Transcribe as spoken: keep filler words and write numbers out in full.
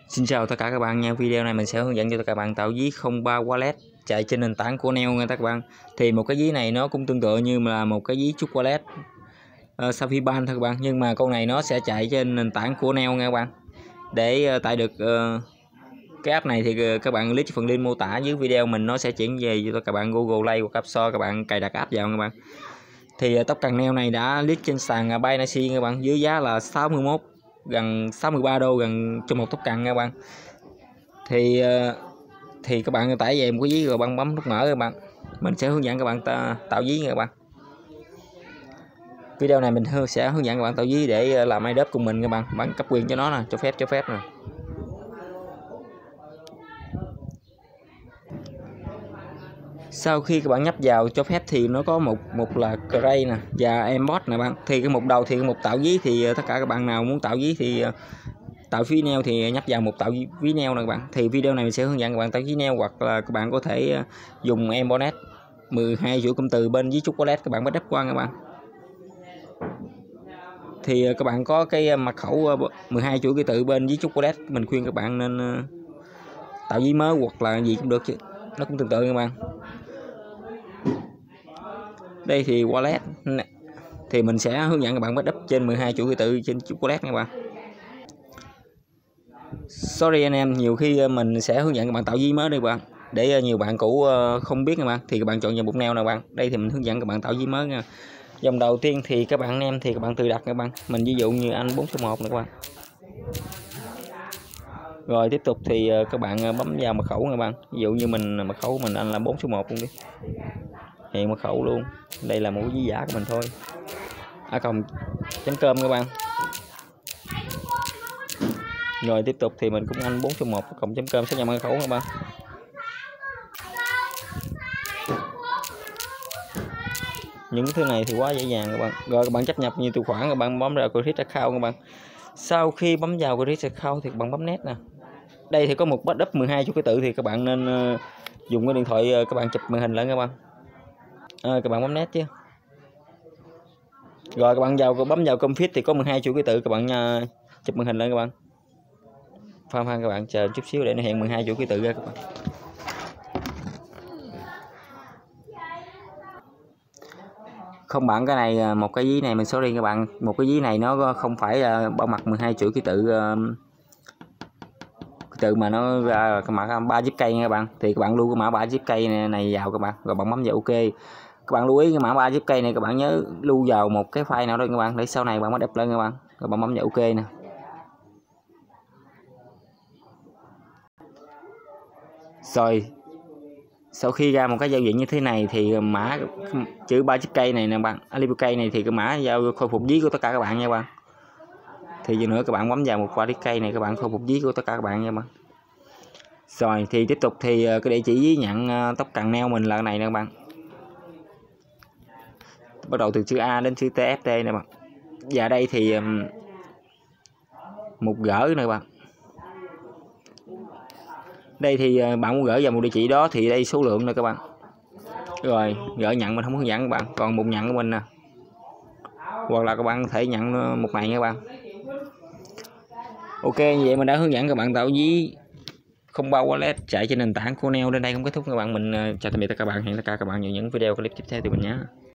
Xin chào tất cả các bạn nha. Video này mình sẽ hướng dẫn cho các bạn tạo ví không ba wallet chạy trên nền tảng của Neo nha các bạn. Thì một cái ví này nó cũng tương tự như là một cái ví chúc wallet uh, Safiban thôi các bạn, nhưng mà con này nó sẽ chạy trên nền tảng của Neo nha các bạn. Để uh, tải được uh, cái app này thì uh, các bạn click phần link mô tả dưới video mình, nó sẽ chuyển về cho các bạn Google Play hoặc App Store, các bạn cài đặt app vào các bạn. Thì uh, token Neo này đã list trên sàn uh, Binance các bạn, dưới giá là sáu mươi mốt gần sáu mươi ba đô gần cho một token nha các bạn. Thì thì các bạn tải về một cái ví rồi bạn bấm nút mở các bạn, mình sẽ hướng dẫn các bạn tạo ví nha các bạn. Video này mình sẽ hướng dẫn các bạn tạo ví để làm airdrop cùng mình các bạn, bạn cấp quyền cho nó nè, cho phép cho phép nè. Sau khi các bạn nhấp vào cho phép thì nó có một một là create nè và embot nè bạn. Thì cái mục đầu thì cái mục tạo ví thì tất cả các bạn nào muốn tạo ví thì tạo ví Neo thì nhấp vào một tạo ví Neo nè các bạn. Thì video này mình sẽ hướng dẫn các bạn tạo ví Neo, hoặc là các bạn có thể dùng Embonet mười hai chuỗi cụm từ bên ví chúc wallet các bạn bắt đắp qua các bạn. Thì các bạn có cái mật khẩu mười hai chuỗi ký tự bên ví chúc wallet, mình khuyên các bạn nên tạo ví mới hoặc là gì cũng được chứ, nó cũng tương tự các bạn. Đây thì wallet thì mình sẽ hướng dẫn các bạn bắt đắp trên mười hai chuỗi ký tự trên chúc wallet các bạn. Sorry anh em, nhiều khi mình sẽ hướng dẫn các bạn tạo ví mới đây bạn, để nhiều bạn cũ không biết các bạn, thì các bạn chọn vào mục Neo nào bạn. Đây thì mình hướng dẫn các bạn tạo ví mới nha. Dòng đầu tiên thì các bạn em thì các bạn tự đặt các bạn, mình ví dụ như anh bốn số một này các bạn. Rồi tiếp tục thì các bạn bấm vào mật khẩu các bạn, ví dụ như mình mật khẩu của mình anh là bốn số một luôn đi, hiện mật khẩu luôn. Đây là một ví giả của mình thôi, a còng chấm com các bạn. Rồi tiếp tục thì mình cũng anh bốn số một cộng chấm com xác nhận mật khẩu các bạn. Những thứ này thì quá dễ dàng các bạn. Rồi các bạn chấp nhập nhiều tài khoản, các bạn bấm vào create account các bạn. Sau khi bấm vào create account thì các bạn bấm net nè. Đây thì có một backup mười hai chuỗi ký tự thì các bạn nên uh, dùng cái điện thoại uh, các bạn chụp màn hình lại các bạn. À, các bạn bấm net chứ. Rồi các bạn vào bấm vào config thì có mười hai chuỗi ký tự, các bạn uh, chụp màn hình lại các bạn. Phan phan các bạn chờ chút xíu để nó hiện mười hai chuỗi ký tự ra các bạn. Không bạn, cái này một cái ví này mình sorry các bạn, một cái ví này nó không phải bao mặt mười hai chuỗi ký tự ký tự mà nó ra cái mã ba zip cây nha các bạn. Thì các bạn lưu cái mã ba zip cây này, này vào các bạn, rồi bạn bấm vào ok. Các bạn lưu ý cái mã ba zip cây này các bạn nhớ lưu vào một cái file nào đó các bạn, để sau này bạn mới đẹp lên các bạn. Rồi bạn bấm vào ok nè. Rồi sau khi ra một cái giao diện như thế này thì mã chữ ba chip cây này nè bạn, Alipay này thì cái mã giao khôi phục ví của tất cả các bạn nha bạn. Thì giờ nữa các bạn bấm vào một qua cây này, các bạn khôi phục ví của tất cả các bạn nha bạn. Rồi thì tiếp tục thì cái địa chỉ ví nhận tóc cần Neo mình là cái này nè các bạn, bắt đầu từ chữ A đến chữ tê ép tê nè bạn. Và đây thì một gỡ nè bạn. Đây thì bạn muốn gửi vào một địa chỉ đó thì đây số lượng nè các bạn. Rồi gửi nhận mình không hướng dẫn các bạn, còn một nhận của mình nè, hoặc là các bạn có thể nhận một này nha các bạn. Ok, vậy mình đã hướng dẫn các bạn tạo ví không ba wallet chạy trên nền tảng của Neo. Đến đây cũng kết thúc các bạn. Mình chào tạm biệt tất cả các bạn, hẹn tất cả các bạn vào những video clip tiếp theo từ mình nhé.